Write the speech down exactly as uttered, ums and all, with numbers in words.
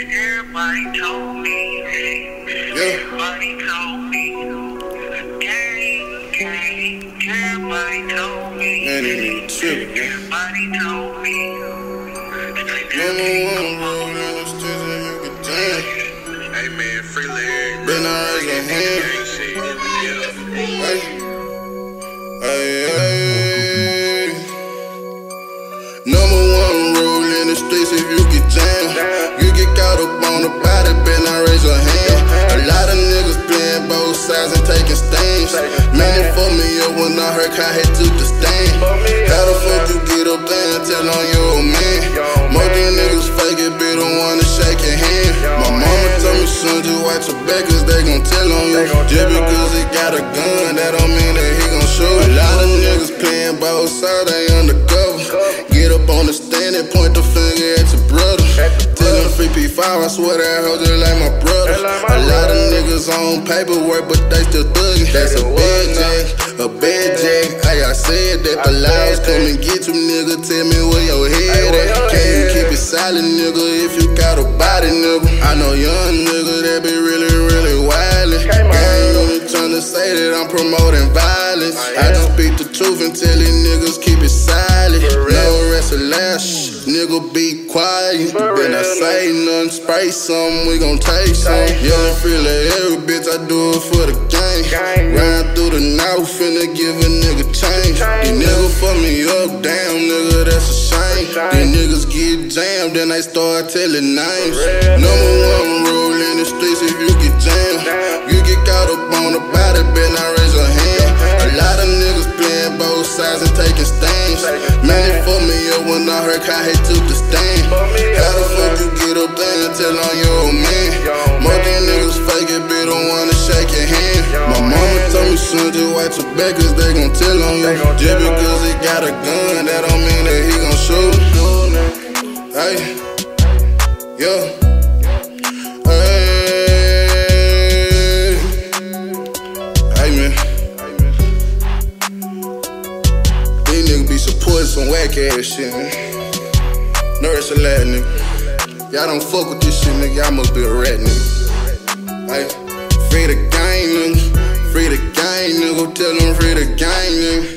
Everybody told me, everybody told me, gang, gang, everybody told me, man, it ain't tripping. everybody told me, Number one road in the streets and you can jam. hey man, free leg, Been I raise your hand. gang shit, yeah. Hey, hey, hey. Number one rule in the streets if you get jammed. You get caught up on the body, better not raise your hand. A lot of niggas playing both sides and taking stands. Man, it fucked me up when I heard Kai had took the stand. How the fuck you get up there and tell on your old man? Most these niggas fake it, be the one to shake your hand. My mama told me, son, just watch your back, cause they gon' tell on you. Just because he got a gun, that don't mean that he gon' shoot. A lot of niggas playing both sides, they undercover. Get up on the stand and point the finger at your brother. Tell him free P five, I swear that hoe just like my brother. A lot of niggas on paperwork, but they still thuggin'. That's a bad jack, a bad jack. Hey, I said that the lies come and get you, nigga. Tell me where your head at. Can't you keep it silent, nigga, if you got a body, nigga. I know young niggas that be really, really wildin'. Gang only tryna say that I'm promoting violence. I just speak the truth and tell these niggas keep it silent. No rest of lash, nigga be quiet. Then I say nothing, spray something, we gon' take some. Young feel like every bitch, I do it for the gang. Ride through the night, finna give a nigga change. These niggas fuck me up, damn nigga, that's a shame. These niggas get jammed, then they start telling names. Number one rule in the streets, if you get jammed, you get caught up on the body, better not raise your hand. A lot of niggas playing both sides and taking stands. Man, it fucked me up when I heard Kai had took the stand. How the fuck you get up there and tell on your old man? Most these niggas fake it, be the one to shake your hand. My mama told me, son, just watch your back, cause they gon' tell on you. Just because he got a gun, that don't mean that he gon' shoot. Hey, yeah. Hey, hey man. These niggas be supporting some whack ass shit, man. Nurse a lad, nigga. Y'all don't fuck with this shit, nigga. Y'all must be a rat, nigga. Hey, free the gang, nigga. Free the gang, nigga. Tell them free the gang, nigga.